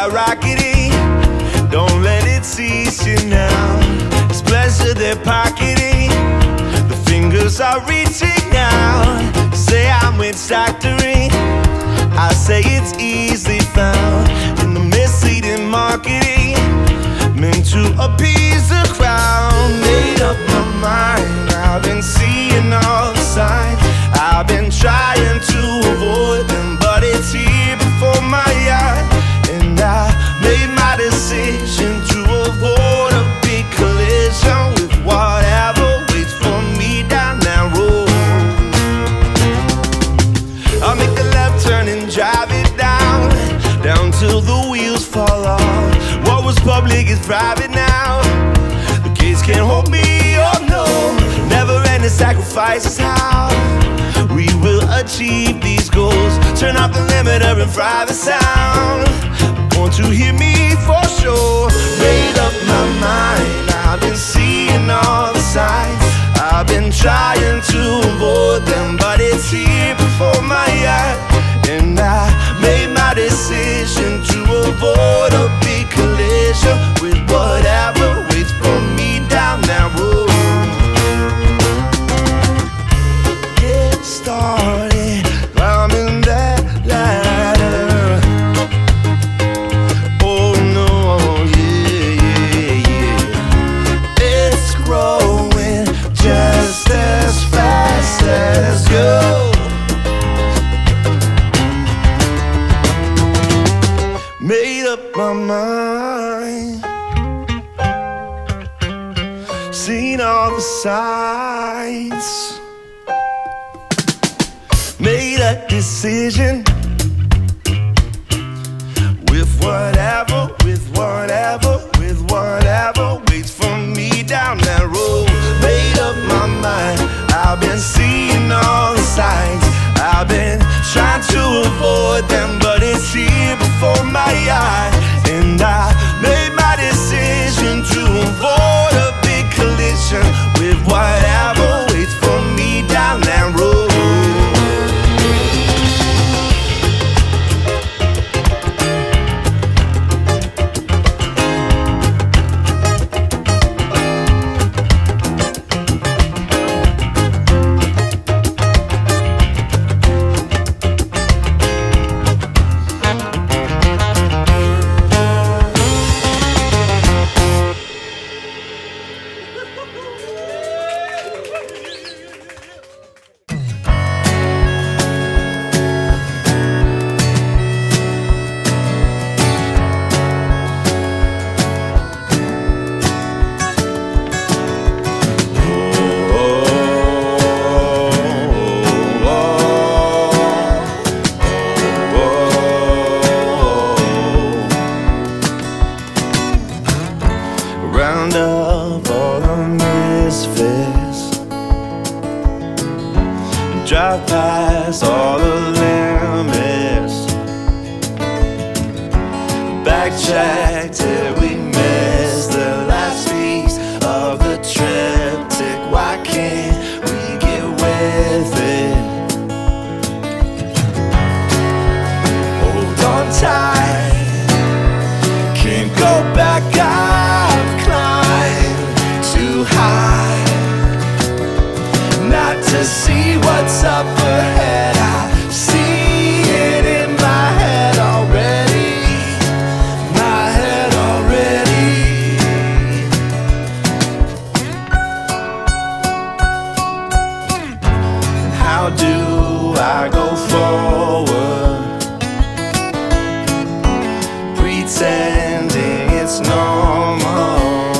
skyrocketing. Don't let it cease you now. It's pleasure they're pocketing. The fingers are reaching out. Say I'm with doctoring. I say it's easily found in the misleading marketing, meant to appease the crowd. Made up my mind, I've been seeing all the signs. I've been trying to avoid them, but it's here before my eyes. And I made my decision to avoid a big collision with whatever waits for me down that road. I'll make a left turn and drive it down, down till the wheels fall off. What was public is private now. The gates can't hold me, oh no. Never ending sacrifice is how we will achieve these goals. Turn off the limiter and fry the sound. Want to hear me for sure. Made up my mind, I've been seeing all the signs. I've been trying to avoid them, but it's here before my eyes. And I made my decision to avoid a big collision with whatever waits for me down that road. Get started, climbing that ladder. Oh no, yeah, yeah, yeah. It's growing just as fast as you. Made up my mind, seen all the signs, made a decision with whatever waits for me down that road. Made up my mind, I've been seeing all the signs. I've been trying to avoid them, but it's here before my eyes. And I made my decision to avoid a big collision with whatever waits for me down that road. Round up all the misfits, drive past all the limits, backtrack till we miss the last piece of the triptych. Why can't we get with it? Hold on tight, can't go back out. High, not to see what's up ahead. I see it in my head already, my head already. How do I go forward, pretending it's normal?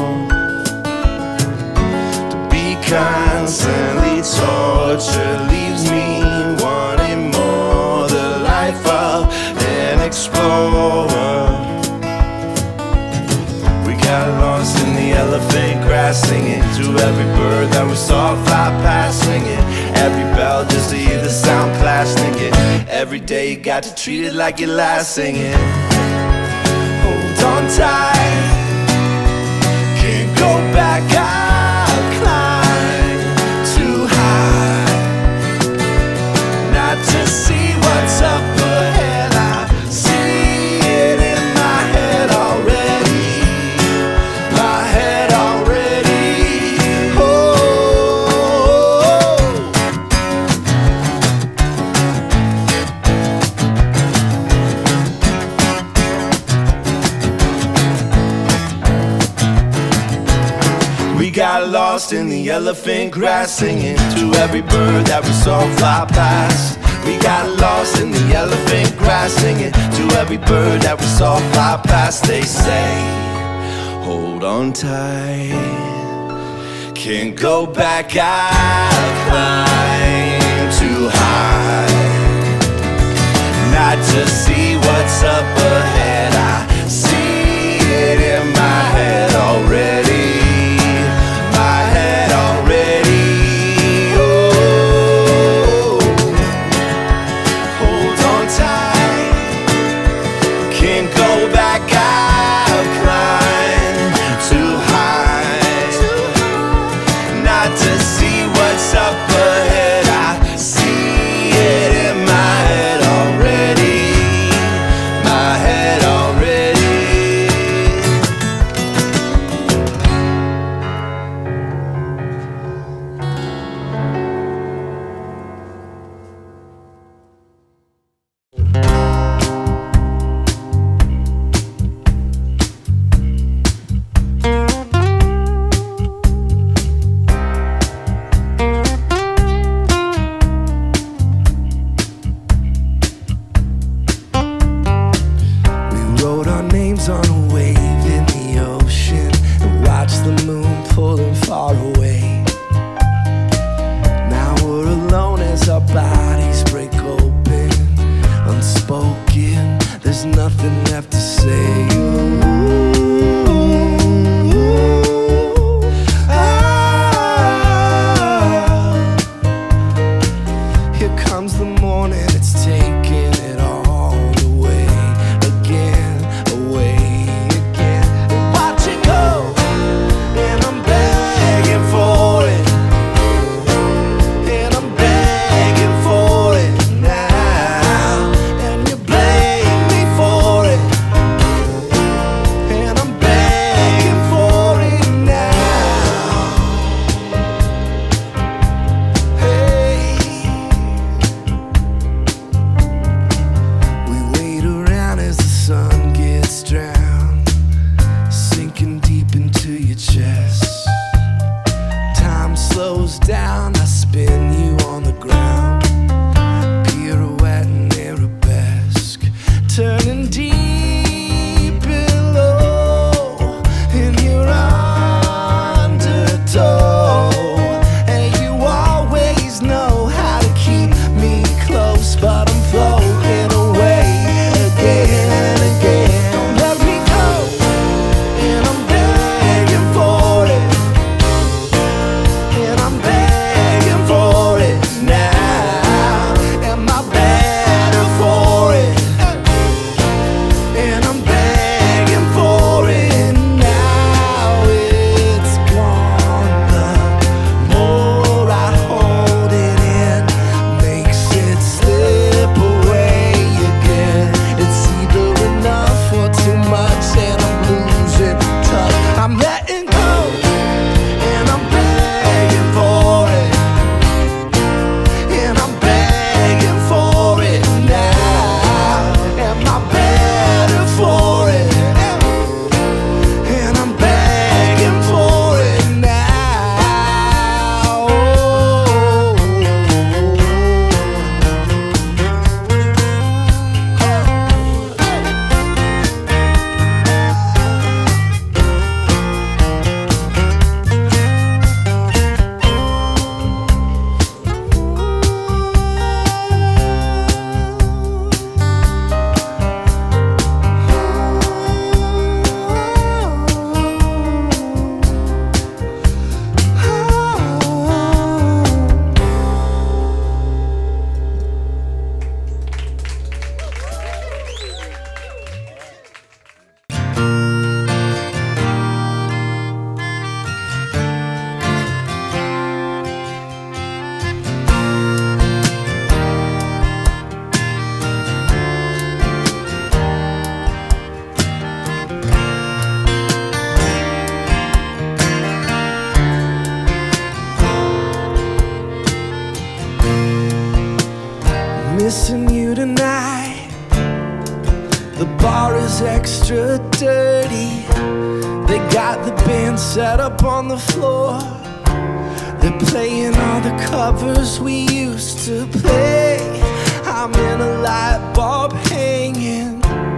Constantly torture leaves me wanting more. The life of an explorer. We got lost in the elephant grass, singing to every bird that we saw fly past, swinging every bell just to hear the sound clash, thinking every day you got to treat it like your last, singing hold on tight, can't go back out. To see what's up ahead, I see it in my head. lost in the elephant grass, singing to every bird that we saw fly past. We got lost in the elephant grass, singing to every bird that we saw fly past. They say, hold on tight, can't go back, I've climbed too high, not to see what's up ahead. I see it in my head already, my head already. Oh, hold on tight, can't go back, I've climbed too high, not to see what's up ahead. I see it in my head already, my head already. On a wave in the ocean and watch the moon pulling far away. Now we're alone as our bodies break open, unspoken, there's nothing left to say. Here comes the morning, it's taking it all away again. Watch it go, and I'm begging for it, and I'm begging for it now, and you blame me for it, and I'm begging for it now. Hey, we wait around as the sun gets drowned, sinking deep into your chest. Time slows down, I spin you on the ground, pirouette and arabesque, turning deep and low in your undertow. And you always know how to keep me close, but I'm floating away again and again. Don't let me go, and I'm begging for it, and I'm begging for it now. Am I better for it? And I'm begging for it now. It's gone. The more I hold it in, makes it slip away again. It's either enough or too much, and I'm losing touch. I'm letting go, and I'm begging for it, and I'm begging for it now. Am I better for it? And I'm begging for it now. Missing you tonight. The bar is extra dirty. They got the band set up on the floor. They're playing all the covers we used to play. I'm in a light bulb hanging,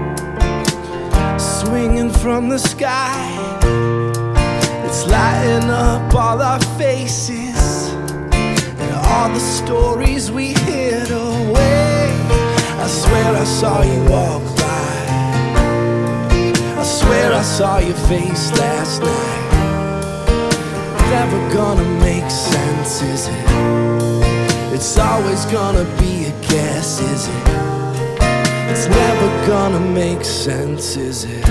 swinging from the sky. It's lighting up all our faces and all the stories we hid away. I swear I saw you walk by. I swear I saw your face last night. Never gonna make sense, is it? It's always gonna be a guess, is it? It's never gonna make sense, is it?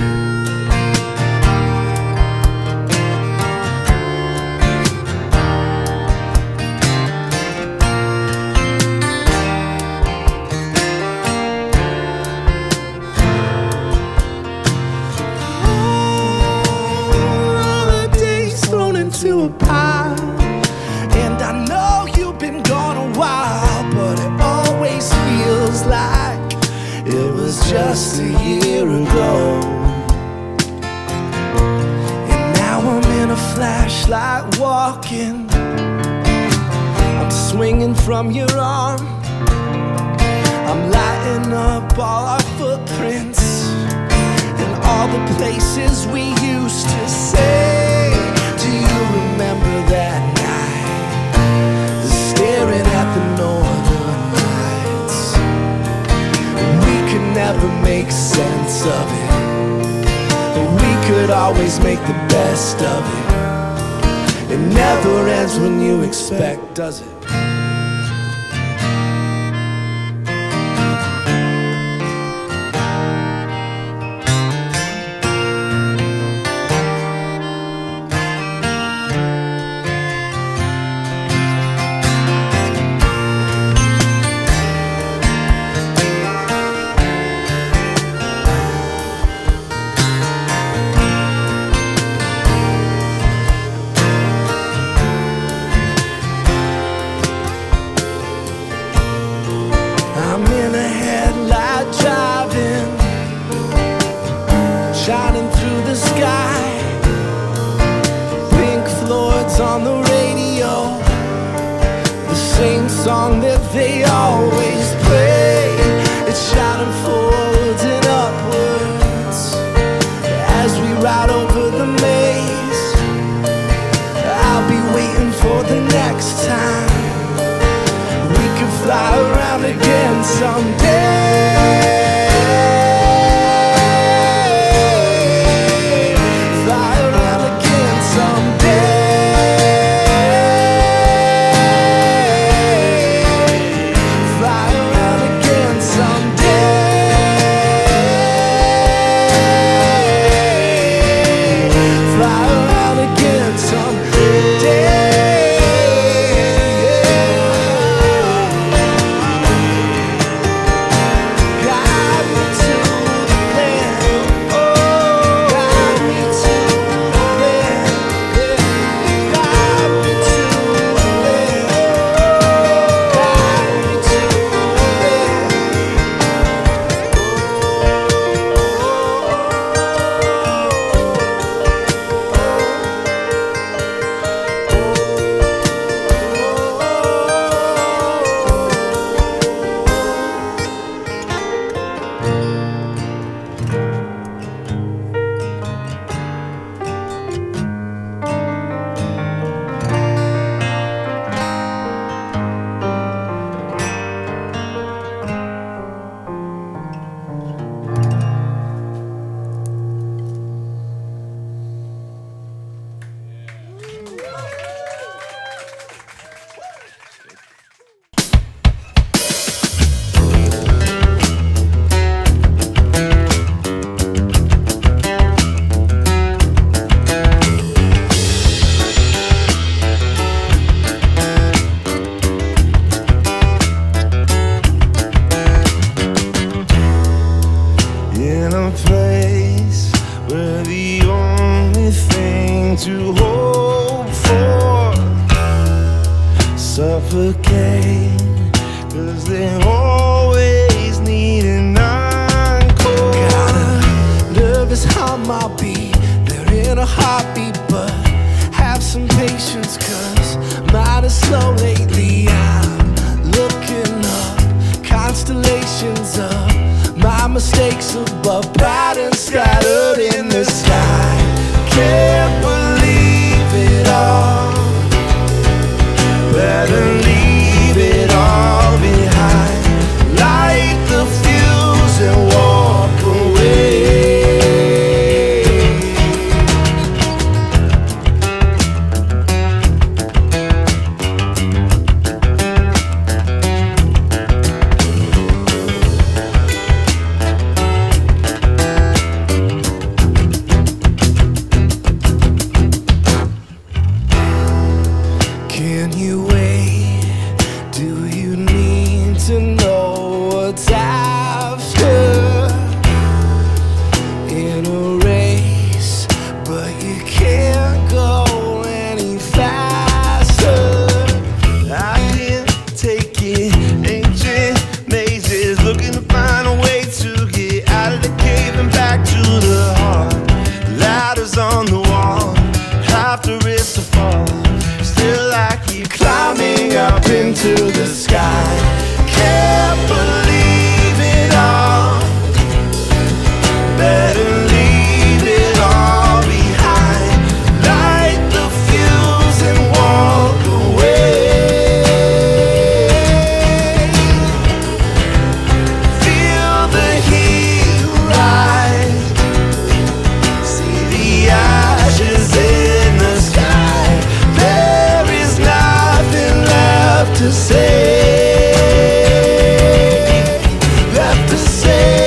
To a pile, and I know you've been gone a while, but it always feels like it was just a year ago. And now I'm in a flashlight walking, I'm swinging from your arm, I'm lighting up all our footprints and all the places we used to say. Do you remember that night, staring at the northern lights? We could never make sense of it, but we could always make the best of it. It never ends when you expect, does it? I'm in a headlight driving, shining through the sky. Pink Floyd's on the radio, the same song that they always play. It's shining forwards and upwards as we ride over the maze. I'll be waiting for the next time we can fly around again someday. Fly around again someday. Fly around again someday. Fly around again someday. but patterns scattered in the sky. Can't believe it all. Better leave it all behind. Light the fuse and walk away. Can you wait? Do you need to know what's after? In a race, but you can't go any faster. I can't take it. Ancient mazes, looking to find a way to get out of the cave and back to the heart. Ladders on the wall, have to risk the fall. Still I keep climbing up into the sky. Can't believe it all. Better leave it all behind. Light the fuse and walk away. Feel the heat rise. See the ashes in the sky. There is nothing left to say. Left to say.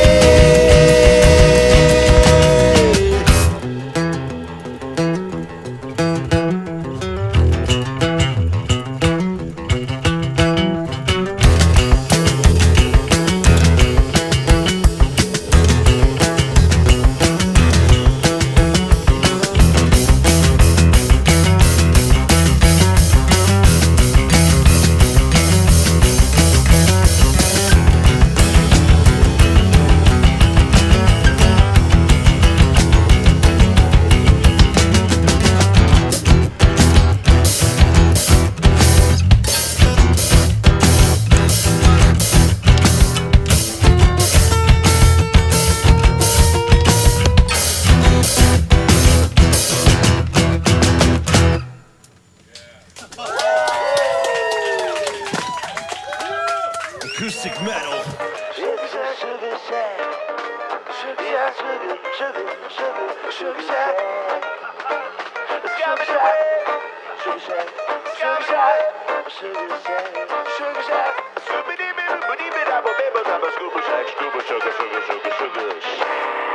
Acoustic metal. Sugar shack, sugar shack. Sugar shack, sugar shack. It's got me away. Sugar shack, sugar shack, sugar shack, sugar shack. Scoopy dee bee bee dee bee da ba ba ba ba scuba shack, scuba sugar shack.